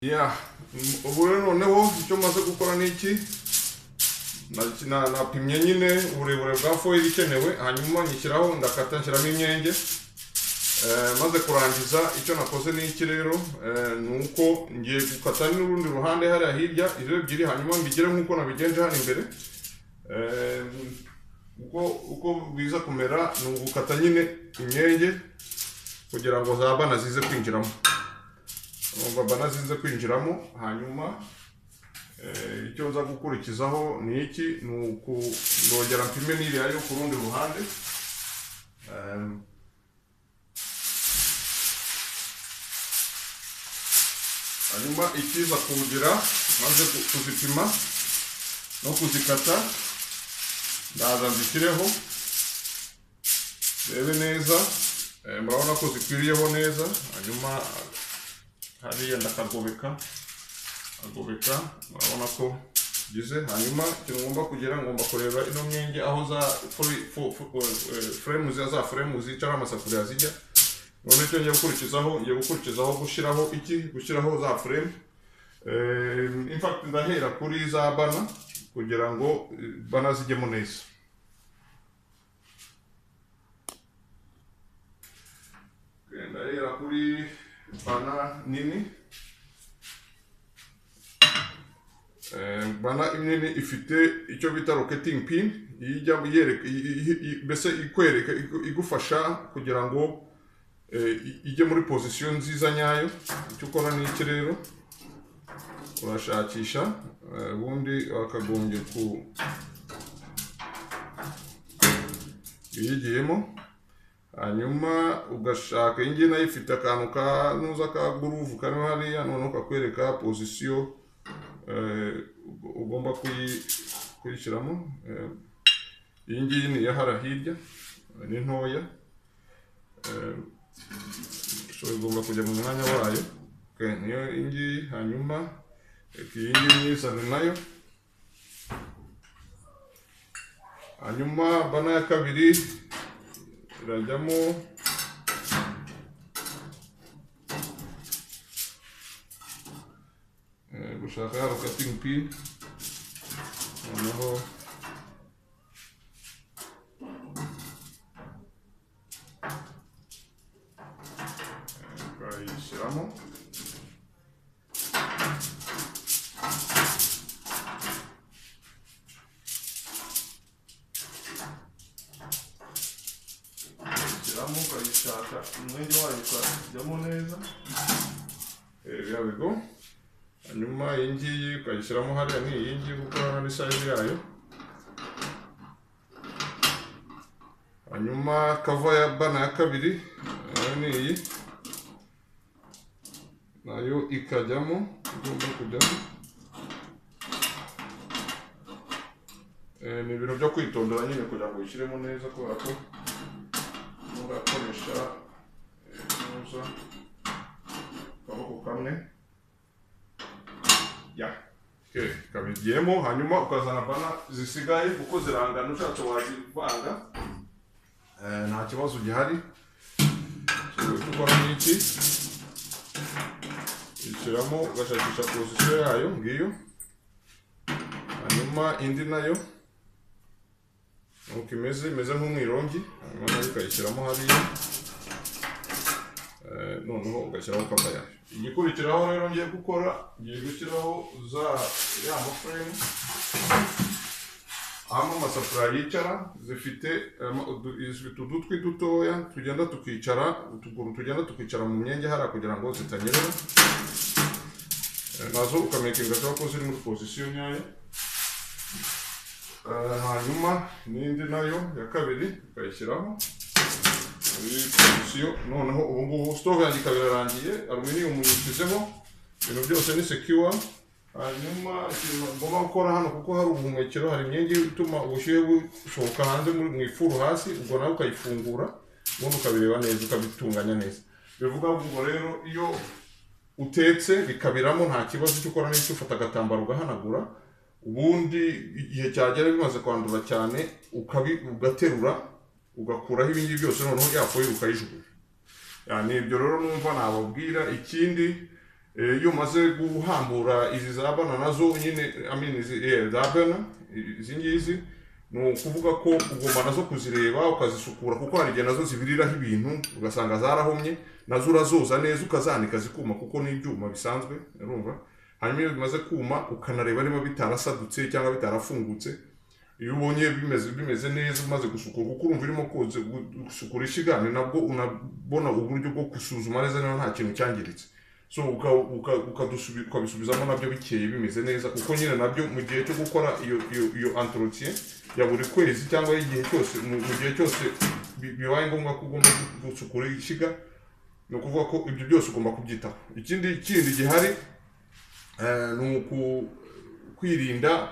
ya ubu rero noneho icyo maze gukora niki napimye nyine uburebure bwa foil ikenewe, hanyuma nyishyiraho ndakata nshyiramo imyenge. Maze kurangiza icyo nakoze niki rero nuko ngiye gukata n'urundi ruhande hariya hirya izo ebyiri, hanyuma mbigire nkuko nabigenje hano imbere. Uko biza kumera ni ugukata nyine imyenge kugira ngo za bana zize kwinjiramo. Bana zize kwinjiramo, hanyuma icyo nza gukurikizaho ni iki, ni ukongera mpime n'iriya yo ku rundi ruhande. Hanyuma ikiza kugira maze kuzipima no kuzikata ndaza nzishyireho rebe neza. Murabona ko zikwiriyeho neza, hanyuma hariya ndakagobeka murabona ko gize. Hanyuma ikintu ngomba kugira, ngomba kureba ino myenge aho za frame za frame zicara amasafuriya zijya. None icyo ngiye gukurikizaho gushyiraho za frame. In fact ndahera kuri za bana kugira ngo bana zijyemo neza. Ndahera kuri bana nini. Bana nini ifite icyo bita rocketing pin, ijya mbese ikwereka igufasha kugira ngo ijye muri position nziza nyayo. Icyo ukora ni iki rero, urashakisha ubundi wakagombye ku yigiyemo, hanyuma ugashaka ingi nayo ifite akantu kanuza ka groove kari hariya, none ukakwereka position ugomba kuyishyiramo. Iyi ngiyi ni yahara hirya, ni ntoya, so igomba kujya mu mwanya wayo. Niyo ingi, hanyuma iyi ngiyi nyizane nayo. Hanyuma bana ya kabiri irajyamo. Gushaka rocketing pin, noneho ukayishyiramo. Ukayishaka umwenge wayo ukajyamo neza. There we go. Hanyuma iyi ngiyi ukayishyiramo hariya, ni iyi ngiyi kuko hano size yayo. Hanyuma cover ya bana ya kabiri ni iyi nayo ikajyamo, igomba kujyamo. Ni ibintu byo kwitondera nyine kugira ngo uyishyiremo neza, kubera ko urakoresha neza akaboko kamwe. Kabigiyemo, hanyuma ukazana bana zisigaye kuko zirangana, ushatse wazivanga nta kibazo gihari. Ukora n'iki, ishyiramo ugashakisha position yayo ngiyo. Hanyuma indi nayo nuko imeze nk'umwirongi, hanyuma nayo ukayishyiramo hariya, noneho ugashyiraho cover yayo. Igikurikiraho rero ngiye gukora, ngiye gushyiraho ya frame aho amasafuriya yicara. Zifite udutwi dutoya tugenda tukicara, utuguru tugenda tukicara mu myenge hariya kugira ngo zitanyerera. Nazo ukamakinga ko ziri muri position nyayo. Hanyuma n'indi nayo ya kabiri ukayishyiraho muri position. Noneho ubu ngubu stove yanjye ikaba irarangiye, aluminium yishyizeho, ibintu byose ni secure. Hanyuma ngomba gukora hano kuko hari ubuhumekero, hari imyenge ituma ubushyuhe bushoka hanze mu ifuru hasi, ubwo nawe ukayifungura ubundi ukabireba neza, ukabitunganya neza. Bivuga ngo rero iyo utetse bikabiramo nta kibazo cyo ukora n'icyo ufata agatambaro ugahanagura, ubundi igihe cyagera bimaze kwandura cyane ugaterura ugakuraho ibindi byose, noneho yafoye ukayijugunya. Yani ibyo rero numva nababwira. Ikindi iyo umaze guhambura izi za bana nazo nyine za bana izi ngizi ni ukuvuga ko ugomba nazo kuzireba ukazisukura kuko hari igihe nazo zibiriraho ibintu ugasanga zarahomye, nazo urazoza neza ukazanika zikuma kuko ni ibyuma bisanzwe urumva. Hanyuma iyo bimaze kuma ukanareba niba bitarasadutse cyangwa bitarafungutse. Iyo ubonye bimeze neza umaze gusukura kuko urumva irimo gusukura ishiga, ni nabwo unabona uburyo bwo gusuzuma neza niba nta kintu cyangiritse. So ukabisubizamo nabyo bikeye bimeze neza kuko nyine nabyo mu gihe cyo gukora iyo entretien ya buri kwezi cyangwa igihe cyose mu gihe cyose bibaye ngombwa ko ugomba gusukura ishiga, ni ukuvuga ko ibyo byose ugomba kubyitaho. Ikindi gihari ni kwirinda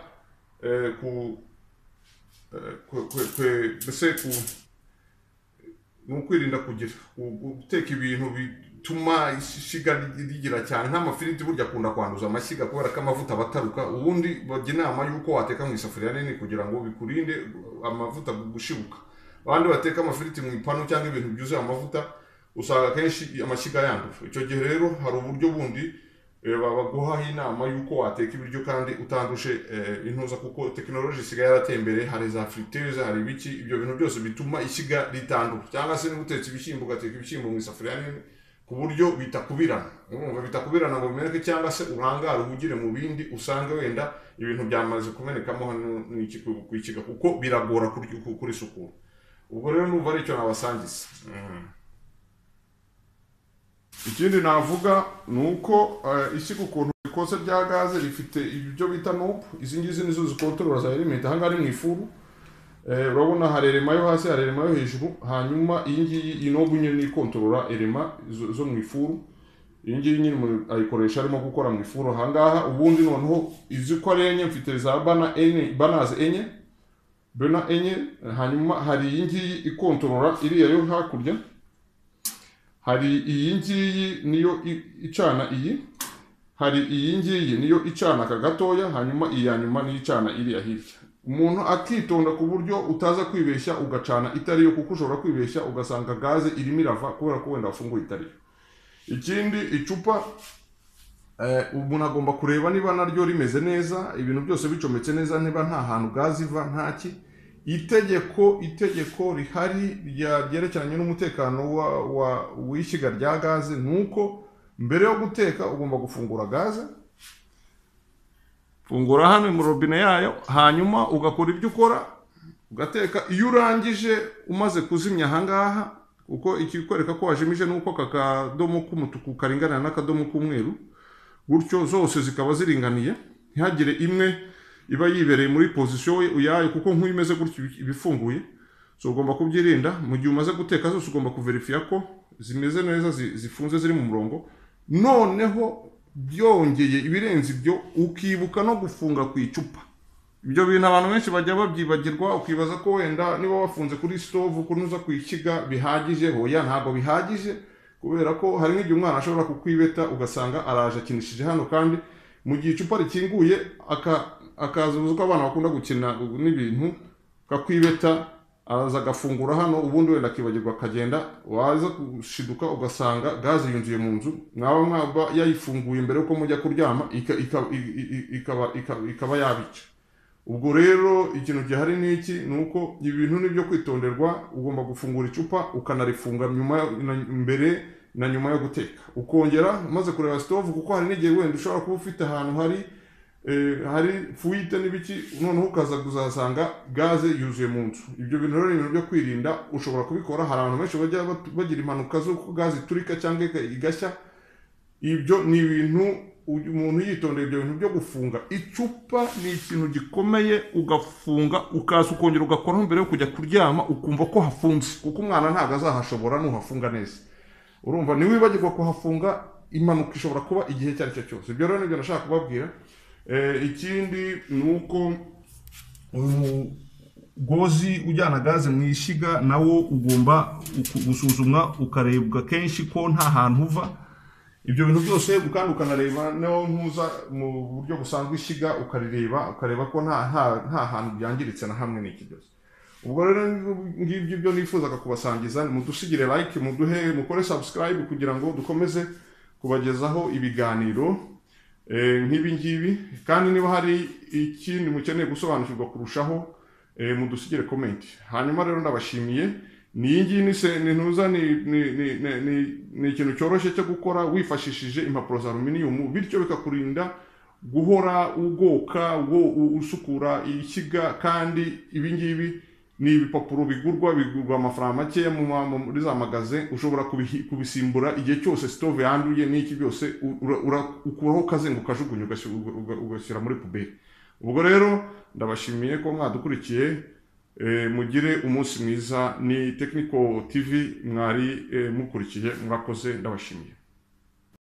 kwirinda kugira guteka ibintu bituma ishiga rigira cyane nk'amafiriti, burya akunda kwanduza amashyiga kubera ko amavuta abataruka. Ubundi bajya inama y'uko wateka mu isafuriya nini kugira ngo bikurinde amavuta gushibuka. Abandi bateka amafiriti mu ipanu cyangwa ibintu byuzuye amavuta usanga kenshi amashyiga yandura. Icyo gihe rero hari uburyo bundi baguhaho inama y'uko wateka ibiryo kandi utandushe intuza, kuko tekinoloji isigaye yarateye imbere, hari za friteuse, hari ibiki, ibyo bintu byose bituma ishyiga ritandura. Cyangwa se niba utetse ibishyimbo ugateka ibishyimbo mu isafuriya nini ku buryo bitakubirana, urumva bitakubirana ngo bimeneke, cyangwa se urangare uhugire mu bindi usange wenda ibintu byamaze kumenekamo hano ku ishyiga kuko biragora kuri sukura. Ubwo rero numva ari icyo nabasangiza. Ikindi navuga ni uko ishyiga ukuntu ikoze rya gaze rifite ibyo bita knob. Izi ngizi nizo zikontorora za element. Aha ngaha ari mu ifuru, urabona hari elema yo hasi, hari elema yo hejuru. Hanyuma iyi ngiyi knob nyine ikontorora elema zo mu ifuru. Iyi ngiyi nyine ayikoresha arimo gukora mu ifuru. Aha ngaha ubundi noneho izi ko ari enye, mfite za banaze enye, bana enye. Hanyuma hari iyi ngiyi ikontorora iriya yo hakurya. Hari iyi ngiyi niyo icana iyi, hari iyi ngiyi niyo icana aka gatoya, hanyuma iya nyuma niyo icana iriya hirya. Umuntu akitonda ku buryo utaza kwibeshya ugacana itariyo, kuko ushobora kwibeshya ugasanga gaze irimo irava kubera ko wenda wafunguye itariyo. Ikindi icupa umuntu agomba kureba niba naryo rimeze neza, ibintu byose bicometse neza, niba nta hantu gaze iva ntaki. Itegeko rihari ryerekeranye n'umutekano w'ishyiga rya gaze nuko mbere yo guteka ugomba gufungura gaze, fungura hano mu robine yayo, hanyuma ugakora ibyo ukora ugateka. Iyo urangije umaze kuzimya aha ngaha, kuko ikikwereka ko wajimije nuko akadomo k'umutuku karinganira n'akadomo k'umweru, gutyo zose zikaba ziringaniye, ntihagire imwe iba yibereye muri position uyayo, kuko nk'imeze gutyo ibifunguye. So ugomba kubyirinda mu gihe umaze guteka zose, ugomba kuverifya ko zimeze neza, zifunze ziri mu murongo. Noneho byongeye ibirenze ibyo ukibuka no gufunga ku icupa. Ibyo bintu abantu benshi bajya babyibagirwa, ukibaza ko wenda niba wafunze kuri stove kunuza ku ishyiga bihagije. Hoya, ntabwo bihagije, kubera ko hari nk'igihe umwana ashobora kukwibeta ugasanga araje akinishije hano, kandi mu gihe icupa rikinguye akaza uko abana bakunda gukina n'ibintu, kakwibeta araza agafungura hano, ubundi wenda akibagirwa akagenda, waza gushiduka ugasanga gaze yinjiye mu nzu, mwaba yayifunguye mbere yuko mujya kuryama, ikaba yabica. Ubwo rero ikintu gihari ni iki, ni uko ibintu nibyo kwitonderwa. Ugomba gufungura icupa ukanarifunga mbere na nyuma yo guteka, ukongera umaze kureba stove, kuko hari n'igihe wenda ushobora kuba ufite ahantu hari fuite n'ibiki, noneho ukaza kuzasanga gaze yuzuye mu nzu. Ibyo bintu rero ni ibintu byo kwirinda, ushobora kubikora. Hari abantu benshi bajya bagira impanuka z'uko gaze iturika cyangwa igashya. Ibyo ni ibintu umuntu yitondeye. Ibyo bintu byo gufunga icupa ni ikintu gikomeye, ugafunga ukaza ukongera ugakoraho mbere yo kujya kuryama, ukumva ko hafunze, kuko umwana ntabwo azahashobora nuhafunga neza. Urumva niwibagirwa kuhafunga, impanuka ishobora kuba igihe icyo ari cyo cyose. Ibyo rero nibyo nashaka kubabwira. Ikindi ni uko umugozi ujyana gaze mu ishyiga nawo ugomba gusuzumwa, ukarebwa kenshi ko nta hantu uva. Ibyo bintu byose kandi ukanareba no ntuza mu buryo busanzwe ishyiga, ukareba ko nta hantu byangiritse na hamwe n'iki byose. Ubwo rero ngibyo byo nifuzaga kubasangiza. Mudusigire like, mukore subscribe kugira ngo dukomeze kubagezaho ibiganiro nk'ibi ngibi, kandi niba hari ikindi mukeneye gusobanukirwa kurushaho mudusigire comment. Hanyuma rero ndabashimiye. Ni ntuza ni ikintu cyoroshye cyo gukora wifashishije impapuro za aluminium, bityo bikakurinda guhora ugoka usukura ikiga. Kandi ibi ngibi ni ibipapuro bigurwa amafaranga make muri za magasin, ushobora kubisimbura igihe cyose stove yanduye n'iki byose ukuraho kazengu kajugunye ugashyira muri puberi. Ubwo rero ndabashimiye ko mwadukurikiye, mugire umunsi mwiza. Ni Technical TV mwari mukurikiye, mwakoze, ndabashimiye.